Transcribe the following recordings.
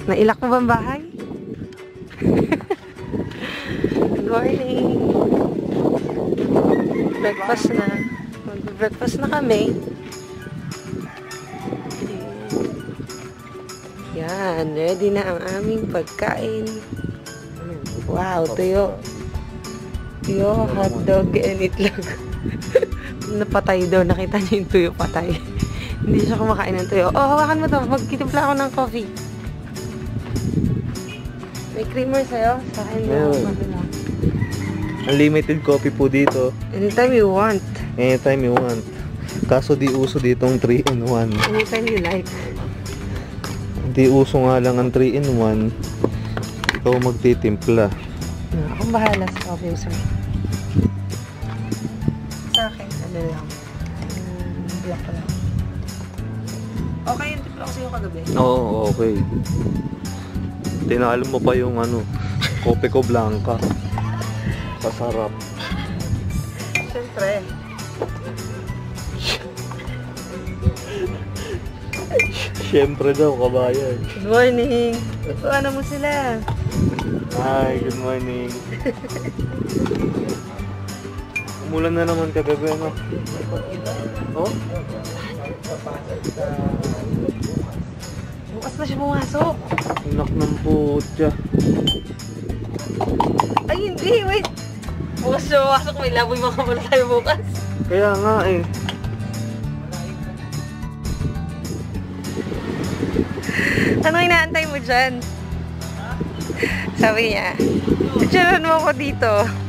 Nailak mo ba ang bahay? Good morning. Breakfast na. Mag-breakfast na kami. Yan, ready na ang aming pagkain. Wow, tuyo. Tuyo, hotdog, and itlog. Napatay daw. Nakita niyo yung tuyo patay. Hindi siya kumakain ng tuyo. Oh, hawakan mo to. Magkitimpla ako ng coffee. May creamer sa'yo? Sa akin yung unlimited coffee po dito. Anytime you want. Anytime you want. Kaso di uso ditong 3-in-1. Anytime you like. Di uso nga lang ang 3-in-1. Ikaw magtitimpla. Akong bahala sa coffee, sir. Sa akin, ano lang. Black pa lang. Okay, yung timpla ko sa'yo kagabi. Oo, okay. Tinalo mo pa yung ano, kope ko blanca. Pasarap. Siyempre. Siyempre daw, kabayan. Good morning. Ano mo sila? Hi, good morning. Umulan na naman kagabi, no? Oh? Bukas na siya pumasok. Anak ng putya. Ay, hindi. Wait. Bukas siya pumasok. May laboy makabala tayo bukas. Kaya nga eh. Ano inaantay mo dyan? Sabi niya, picturean mo ako dito.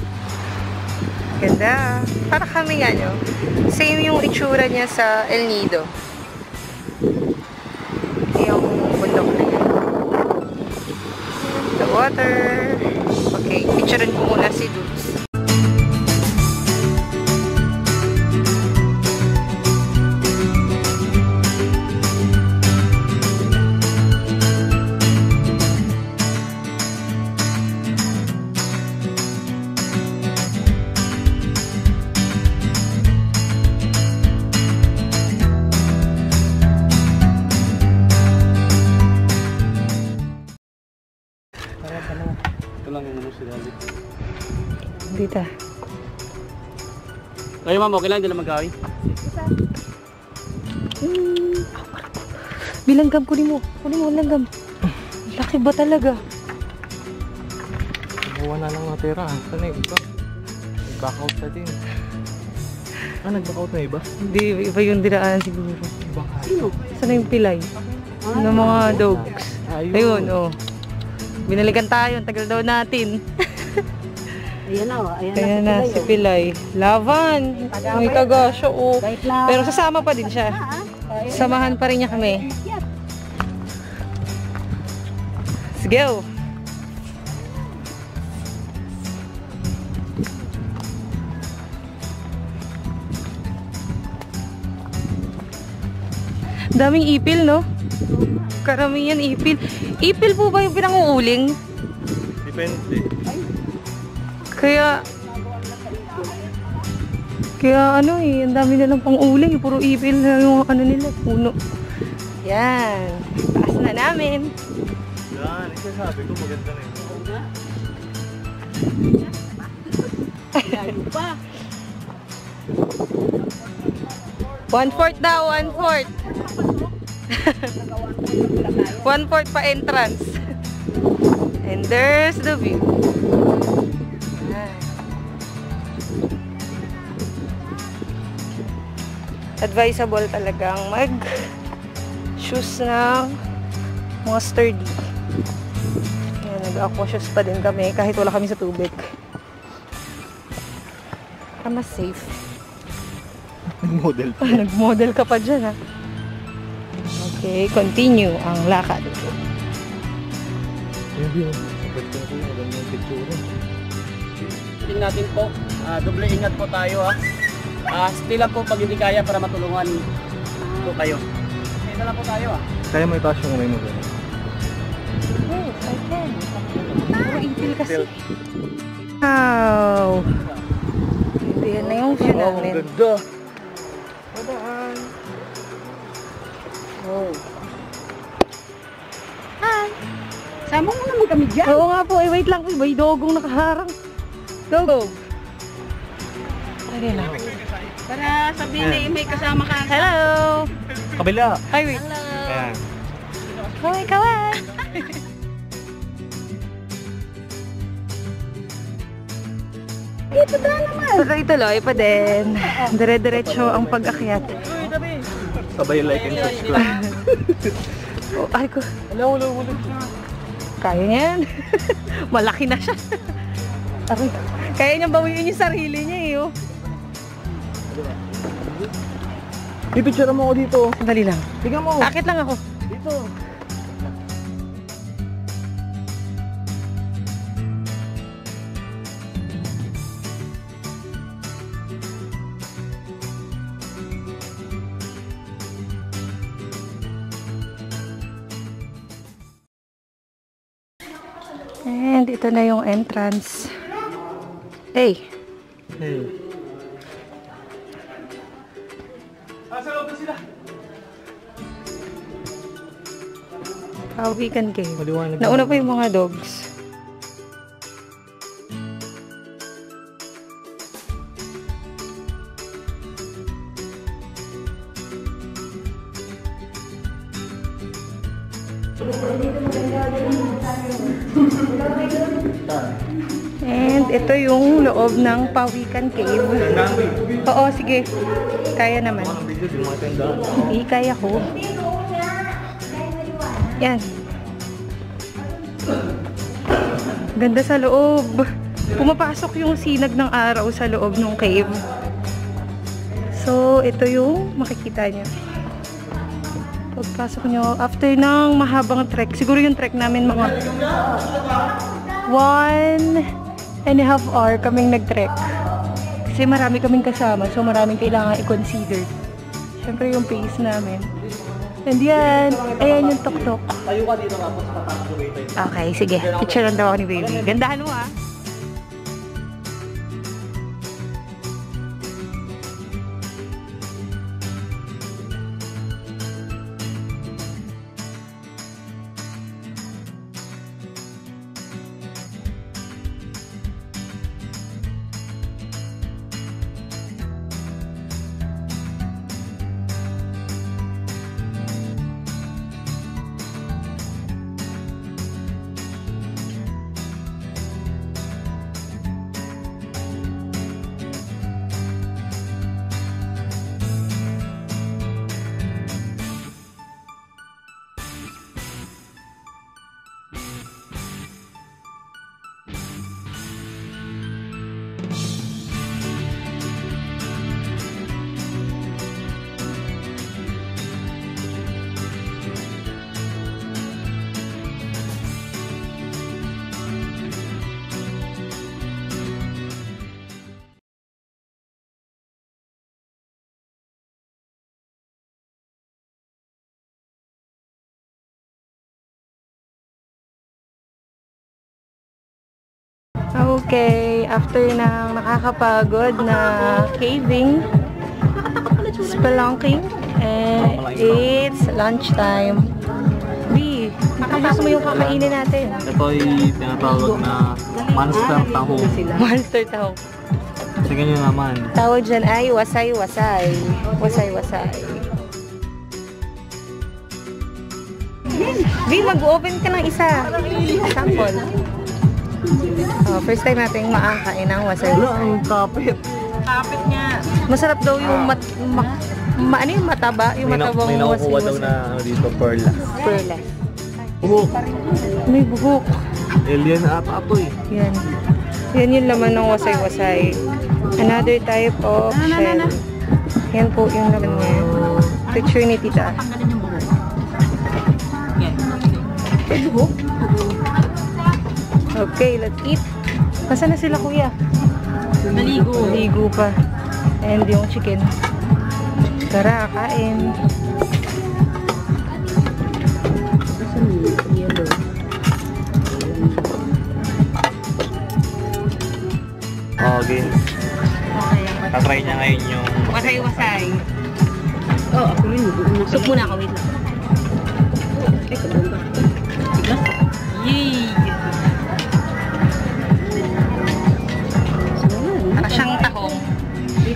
Ganda. Para kami nga, no? Same yung itsura niya sa El Nido. Yung bundok na yan. The water. Okay, picturean ko muna si Dudes. Ito lang yung si Daddy. Dito. Kayo ma'am, okay lang dyan na mag-awin? Bilanggam, kunin mo. Kunin mo, langgam. Laki ba talaga? Buwan na lang natira. Saan na yung iba? Nag-backout na din. Ah, nag-backout na iba? Hindi, iba yung dinaan siguro. Baka. Saan na yung pilay? Ng mga dogs. Ayun, oh. Binalikan tayo, ang tagal daw natin. Ayan na, Kaya na si Pilay. Laban! May tagasyo, oh. Pero sasama pa din siya. Samahan pa rin niya kami. Let's go! Daming ipil, no? Karamihan ipil. Ipil po ba yung pinanguuling? Depende. Kaya ano eh, ang dami nilang pang-uling. Puro ipil na yung ano nila, puno. Yan. Taas na namin. Yan, isasabi ko maganda na ito. Layo pa. 1/4 daw, 1/4. 1/4 pa entrance. And there's the view. Advisable talagang mag-shoes ng mga sturdy. Kaya nag-aqua shoes pa din kami kahit wala kami sa tubig. Para mas safe. Nag-model pa. Nag-model ka pa dyan, ha? Okay, continue ang lakad. Hindi. Sabat ko na maganda yung picture. Tingnan natin po, doble ingat po tayo ha. Still lang po pag hindi kaya para matulungan po kayo. Ito lang po tayo ha. Kaya may taas yung umay mo doon. Yes, I can. Puro ipil kasi. Wow! Ito yan na yung view namin. Ang ganda! Padaan. Oh. Hi! Sama mo naman kami dyan. Oo nga po, wait lang po. May dogong nakaharang. Dog. Okay na. Para sabihin na may kasama ka. Hello! Kabila. Hi, wait. Ayan. Kaway! Ito na naman. Tuloy-tuloy pa din. Dire-diretso ang pag-akyat. Sabay like and subscribe. Oh, ay ko. Wala. Kaya niya yan. Malaki na siya. Aray. Kaya niyang bawiin yung sarili niya eh. Oh. Pipicture mo ako dito. Sandali lang. Tingnan mo. Akit lang ako. Dito. And ito na yung entrance. Hey. Hey. Sa loob na sila. Pawikan cave. Maliwanag. Nauna pa yung mga dogs. And ito yung loob ng Pawikan Cave. Oo, sige. Kaya naman. Hindi, kaya ko. Yan. Ganda sa loob. Pumapasok yung sinag ng araw sa loob ng cave. So, ito yung makikita nyo. Pagpasok nyo, after ng mahabang trek, siguro yung trek namin mga 1.5 hour kaming nag-trek. Kasi marami kaming kasama, so maraming kailangan i-consider. Siyempre yung pace namin. And yan, ayan yung tok-tok. Tayo ka dito tapos papasok yung waypoint. Okay, sige. Picture lang daw ako ni baby. Gandahan mo ah. Okay, after ng nakakapagod na caving, spelunking, and it's lunchtime. B, gusto mo yung kakainin natin? Ito ay tinatawag na monster taho. Monster taho. Sige nyo naman. Tawag dyan ay wasay-wasay. Wasay-wasay. B, mag-open ka ng isa. Sample. Oh, first time natin makakain ng Wala, wasay-wasay. ang kapit. Kapit nga. Masarap daw yung ano yung mataba? Yung matabang May nakukuha daw wasay-wasay. na ano dito, perla. Perla. Buhok. May buhok. Alien na ata ito eh. Yan. Yan yung laman ng wasay-wasay. Another type of shell. Yan po yung laman niya. Picture ni tita. Tanggalin yung buhok. Yan. Buhok? Okay, let's eat. Nasaan na sila kuya? Maligo. Ligo pa. And yung chicken. Tara, kain. Yellow. Okay. Okay. Tatry niya ngayon yung Wasay-wasay. Oh, ako rin. Soup muna ako. Wait lang. Ay, kabong ka. Yee!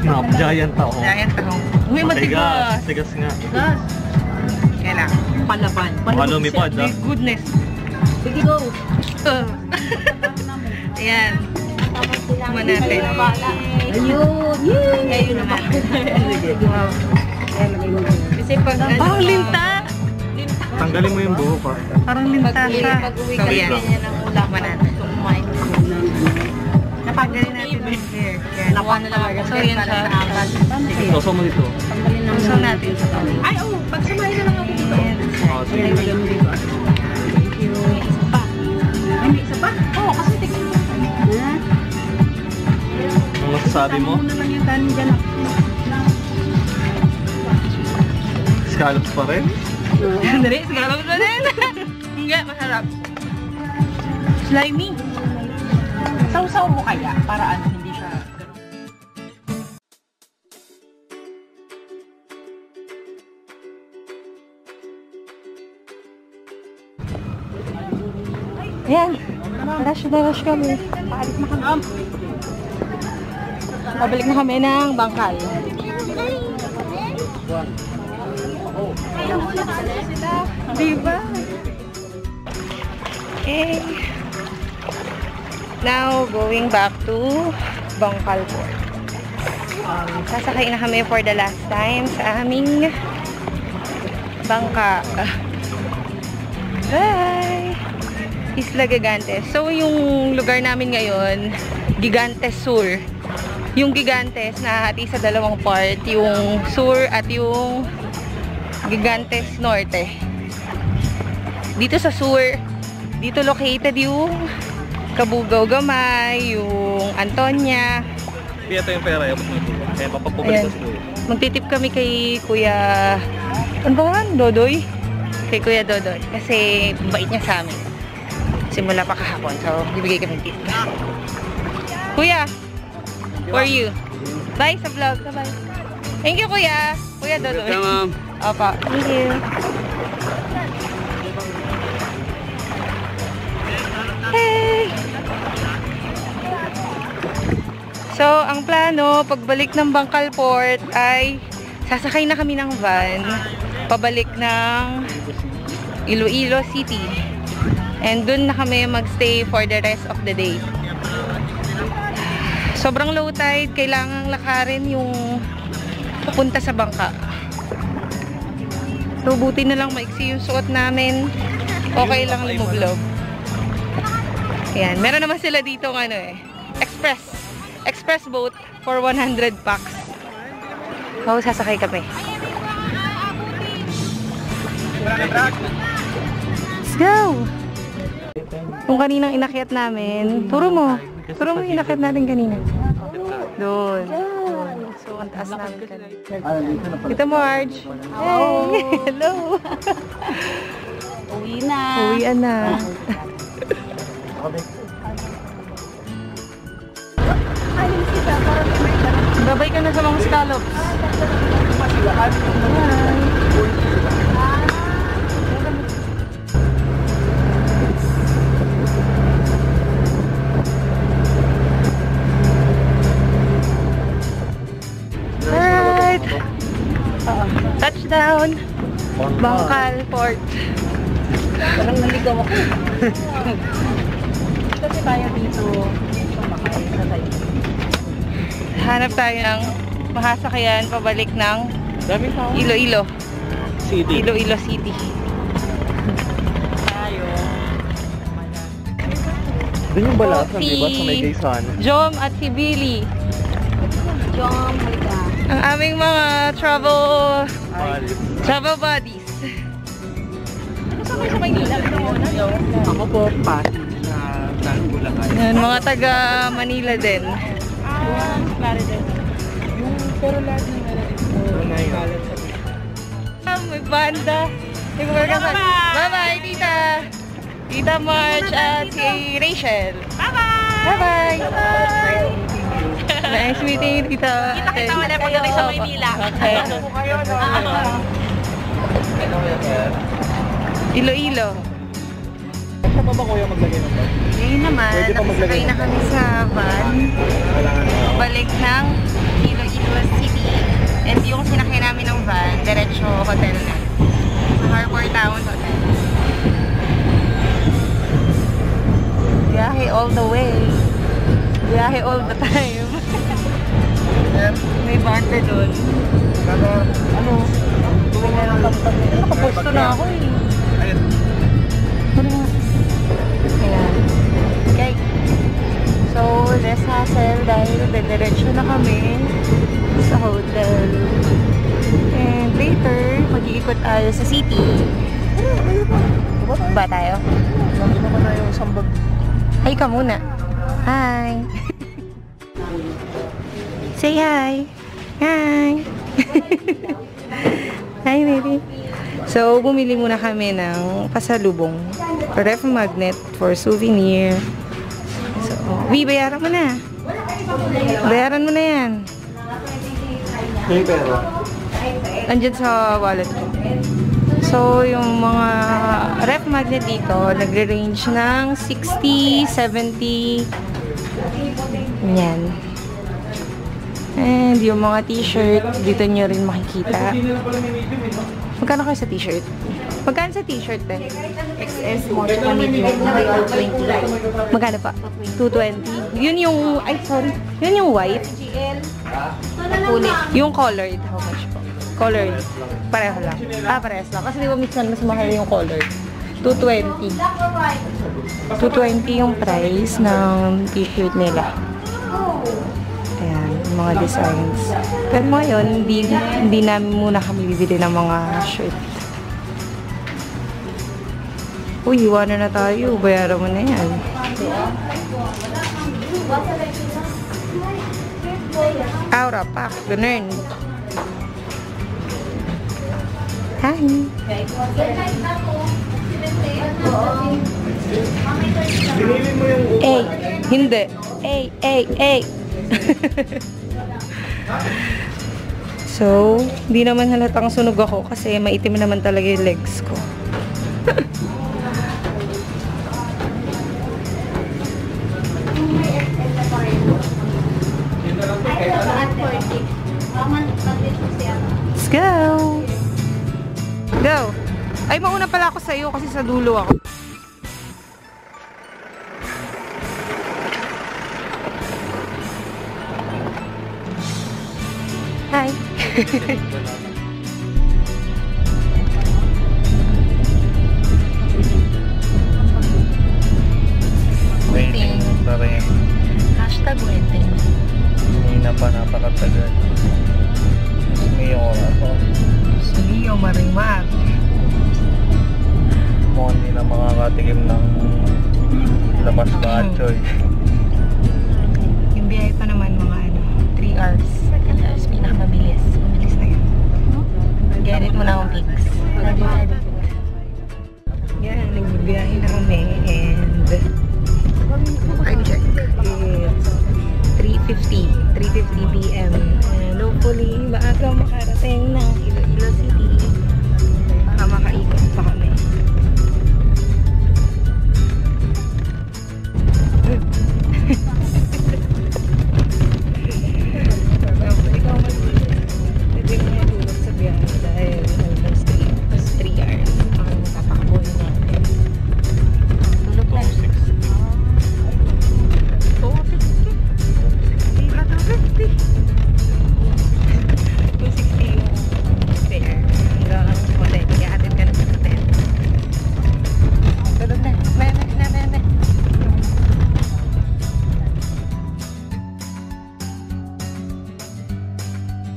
Snap, giant ako. Giant ako. Uy, matigas. Tigas nga. Gas. Kailang. Palaban. Baka lumipad ah. Goodness. Sige, go. Ayan. Tama natin. Ayun. Yay! Ayun naman. Wow. Kasi pag parang linta. Tanggalin mo yung buhok ah. Parang linta siya. Pag-uwi So, ka yan. niya ng ulam. Tama natin. Kumain ko ng Napagaling natin yung hair. Yan. Nakuha na lang agad. So, yan siya. Toso mo dito. Tanggalin ng So, natin sa tawin. Ay, oo. Pagsamahin na lang ako dito. Oh, sige. Thank you. May isa pa. Ay, may isa pa? Oo, kasi tignan mo. Ha? Ang masasabi mo? Tama mo na lang yung kanin dyan. Scallops pa rin? Dali, sigara mo din. Hindi, masarap. Slimy. Sausaw mo kaya para ano, hindi siya... Ayan. Rush na rush kami. Pabalik na kami ng bangkal. Diba? Okay. Now, going back to Bangkal Port. Sasakay na kami for the last time sa aming bangka. Bye! Isla Gigantes. So, yung lugar namin ngayon, Gigantes Sur. Yung Gigantes na hati sa dalawang part, yung Sur at yung Gigantes Norte. Dito sa Sur, dito located yung Kabugaw Gamay, yung Antonia. Ito yung pera. Kaya papapabalik sa Magtitip kami kay Kuya, ano ba nga? Dodoy? Kay Kuya Dodoy. Kasi bait niya sa amin. Simula pa kahapon. So, bibigay kami tip. Kuya, for you. Bye sa vlog. Bye. Thank you, Kuya. Kuya Dodoy. Welcome, ma'am. Opo. Thank you. Hey! So, ang plano, pagbalik ng Bangkal Port ay sasakay na kami ng van pabalik ng Iloilo City. And dun na kami magstay for the rest of the day. Sobrang low tide, kailangang lakarin yung papunta sa bangka. So, buti na lang maiksi yung suot namin. Okay lang lumublob. Ayan, meron naman sila dito ng ano eh, express boat for 100 packs. So, sasakay kami. Let's go! Kung kaninang inakyat namin, turo mo yung inakyat natin kanina. Doon. So, ang taas namin kanina. Ito mo, Arj. Hey! Hello! Uwi na. Uwian na. Babay ka na sa mga scallops. Alright. Touchdown. Bangkal Port. Parang naligaw ako. Kasi tayo dito. Sumakay sa tayo. Hanap tayo ng mahasakayan pabalik ng Daming tao. Iloilo. City. Iloilo City. Tayo. Doon yung balasan, Si diba? Sa may Gaysan. Jom at si Billy. Jom, halika. Ang aming mga travel buddies. Gusto kayo sa Maynila? Ako po, Pasig sa Bulacan. Yan, mga taga Manila din. Pero lahat ng May banda. Bye-bye, tita. Tita March at si Rachel. Bye-bye. Bye-bye. Nice meeting you, tita. Kita-kita wala pagdating sa Maynila. Okay. Iloilo. Saan pa ba kuya maglagay ng bag? Ngayon naman, Pwede pa maglagay nakasakay na kami sa van. Kailangan na. Balik ng Iloilo. was City. And yung sinakay namin ng van, diretso hotel na. Harbor Town Hotel. Biyahe all the way. Biyahe all the time. May banda dun. Ano? Tumingin ang kapag nila. Nakaposto na ako eh. Ayun. Ano? Ayan. Okay. So, less hassle dahil diretso na kami sa hotel. And later, mag-iikot tayo sa city. Ba tayo? Sabi naman na yung sambag. Hi ka muna. Hi. Say hi. Hi. Hi, baby. So, bumili muna kami ng pasalubong. Ref magnet for souvenir. So, bayaran mo na. Bayaran mo na yan. May pera. Andyan sa wallet ko. So, yung mga ref magnet dito, nagre-range ng 60, 70. Yan. And yung mga t-shirt, dito nyo rin makikita. Magkano kayo sa t-shirt? Magkano sa t-shirt eh? XS mo, tsaka medium. 220. Magkano pa? 220. Yun yung, ay sorry. Yun yung white. Kulit. Yung colored, how much po? Colored. Pareho lang. Parehas lang. Kasi di ba minsan mas mahal yung colored. 220. 220 yung price ng t-shirt nila. Ayan, yung mga designs. Pero ngayon, hindi namin muna kami bibili ng mga shirt. Uy, iwanan na tayo. Bayaran mo na yan. Aura pack. Ganun. Hi. Binili mo yung upa. Hindi. So, hindi naman halatang sunog ako kasi maitim naman talaga yung legs ko. Let's go! Go! Ay, mauna pala ako sa iyo kasi sa dulo ako. Hi! Waiting pa rin. Hashtag waiting. Hindi na pa napakatagal. May oras ako. Sige, yung marimar. Mukhang hindi na makakatikim ng labas ba choy. Yung biyahe pa naman mga 3 hours. 3 hours, pinakamabilis. Mabilis na yan. Get it mo na akong pics.